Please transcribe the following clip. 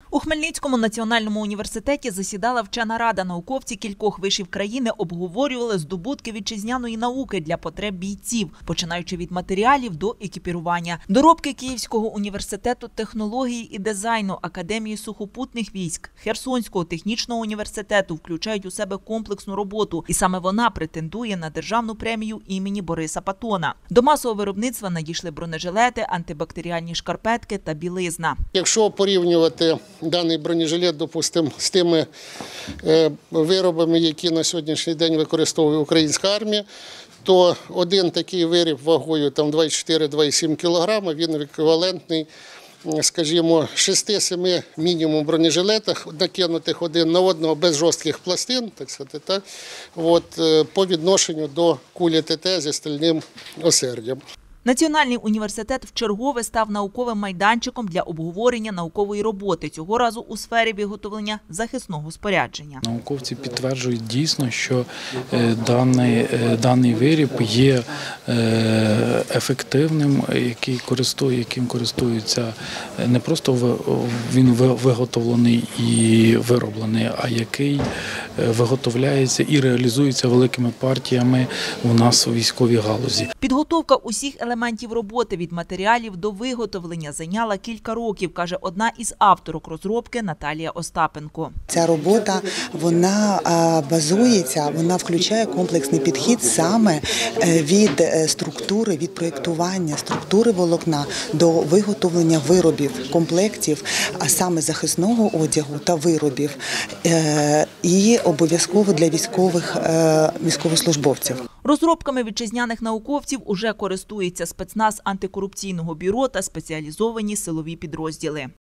У Хмельницькому національному університеті засідала вчена рада. Науковці кількох вишів країни обговорювали здобутки вітчизняної науки для потреб бійців, починаючи від матеріалів до екіпірування. Доробки Київського університету технології і дизайну, Академії сухопутних військ, Херсонського технічного університету включають у себе комплексну роботу. І саме вона претендує на державну премію імені Бориса Патона. До масового виробництва надійшли бронежилети, антибактеріальні шкарпетки та білизна. Якщо порівнювати даний бронежилет, допустимо, з тими виробами, які на сьогоднішній день використовує українська армія, то один такий виріб вагою 2,4-2,7 кг, він еквівалентний, скажімо, 6-7 мінімум бронежилетах, накинутих один на одного без жорстких пластин, так сказати, так, по відношенню до кулі ТТ зі стальним осердям. Національний університет вчергове став науковим майданчиком для обговорення наукової роботи, цього разу у сфері виготовлення захисного спорядження. Науковці підтверджують дійсно, що даний виріб є ефективним, яким користуються не просто він виготовлений і вироблений, а який виготовляється і реалізується великими партіями у нас у військовій галузі. Підготовка усіх елементів роботи від матеріалів до виготовлення зайняла кілька років, каже одна із авторок розробки Наталія Остапенко. Ця робота, вона базується, вона включає комплексний підхід саме від структури, від проєктування структури волокна до виготовлення виробів, комплектів, а саме захисного одягу та виробів, і обов'язково для військовослужбовців. Розробками вітчизняних науковців уже користується спецназ антикорупційного бюро та спеціалізовані силові підрозділи.